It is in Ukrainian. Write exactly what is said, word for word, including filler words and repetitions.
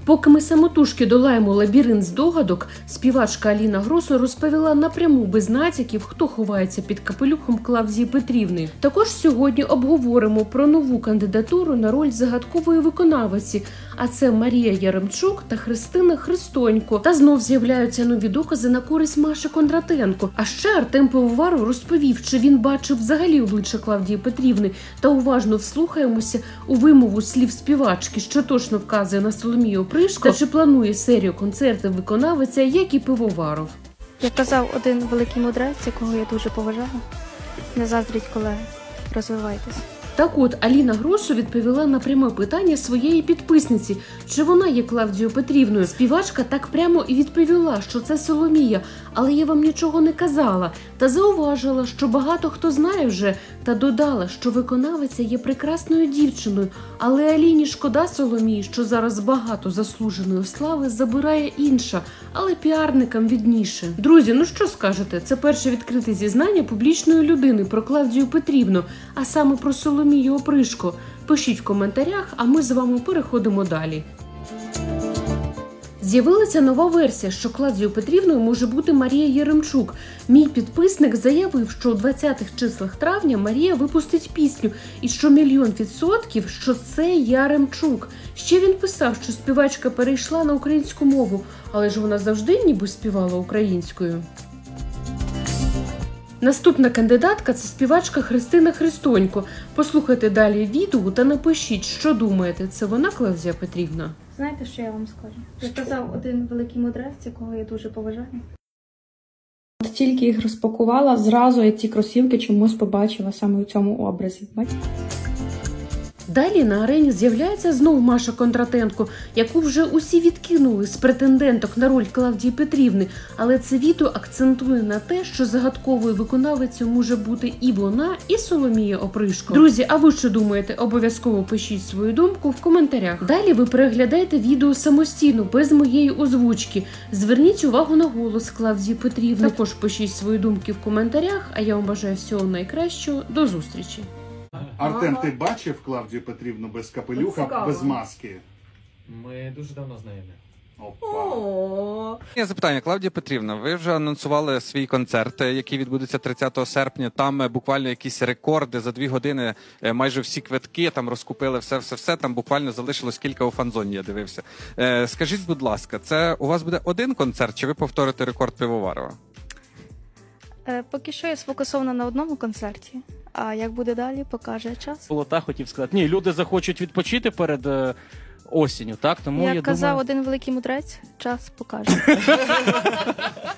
Поки ми самотужки долаємо лабіринт здогадок, співачка Аліна Гросу розповіла напряму без натяків, хто ховається під капелюхом Клавдії Петрівни. Також сьогодні обговоримо про нову кандидатуру на роль загадкової виконавиці, а це Марія Яремчук та Христина Христонько. Та знов з'являються нові докази на користь Маші Кондратенко. А ще Артем Пивоваров розповів, чи він бачив взагалі обличчя Клавдії Петрівни, та уважно вслухаємося у вимову слів співачки, що точно вказує на Соломію Опришко, та чи планує серію концертів виконавиця, як і Пивоваров. Як казав один великий мудрець, якого я дуже поважаю, не заздріть, колеги, розвивайтесь. Так от, Аліна Гросу відповіла на пряме питання своєї підписниці, чи вона є Клавдією Петрівною. Співачка так прямо і відповіла, що це Соломія, але я вам нічого не казала. Та зауважила, що багато хто знає вже, та додала, що виконавиця є прекрасною дівчиною, але Аліні шкода Соломії, що зараз багато заслуженої слави забирає інша, але піарникам відніше. Друзі, ну що скажете? Це перше відкрите зізнання публічної людини про Клавдію Петрівну, а саме про Соломію Опришко. Пишіть в коментарях, а ми з вами переходимо далі. З'явилася нова версія, що Клавдією Петрівною може бути Марія Яремчук. Мій підписник заявив, що у двадцятих числах травня Марія випустить пісню, і що мільйон відсотків, що це Яремчук. Ще він писав, що співачка перейшла на українську мову, але ж вона завжди ніби співала українською. Наступна кандидатка – це співачка Христина Христонько. Послухайте далі відео та напишіть, що думаєте, це вона Клавдія Петрівна? Знаєте, що я вам скажу? Як казав один великий мудрець, якого я дуже поважаю. Тільки їх розпакувала, зразу я ці кросівки чомусь побачила саме у цьому образі. Бачите? Далі на арені з'являється знов Маша Кондратенко, яку вже усі відкинули з претенденток на роль Клавдії Петрівни. Але це відео акцентує на те, що загадковою виконавицею може бути і вона, і Соломія Опришко. Друзі, а ви що думаєте? Обов'язково пишіть свою думку в коментарях. Далі ви переглядаєте відео самостійно, без моєї озвучки. Зверніть увагу на голос Клавдії Петрівни. Також пишіть свої думки в коментарях, а я вам бажаю всього найкращого. До зустрічі! Артем, ти бачив Клавдію Петрівну без капелюха, Цікаво. без маски? Ми дуже давно знайомі. Опа. Є запитання, Клавдія Петрівна, ви вже анонсували свій концерт, який відбудеться тридцятого серпня. Там буквально якісь рекорди за дві години, майже всі квитки, там розкупили все-все-все, там буквально залишилось кілька у фан-зоні, я дивився. Скажіть, будь ласка, це у вас буде один концерт, чи ви повторите рекорд Пивоварова? Поки що я сфокусована на одному концерті, а як буде далі, покаже час. Полота хотів сказати. Ні, люди захочуть відпочити перед е, осінню, так? Тому Як я казав думаю... один великий мудрець, час покаже.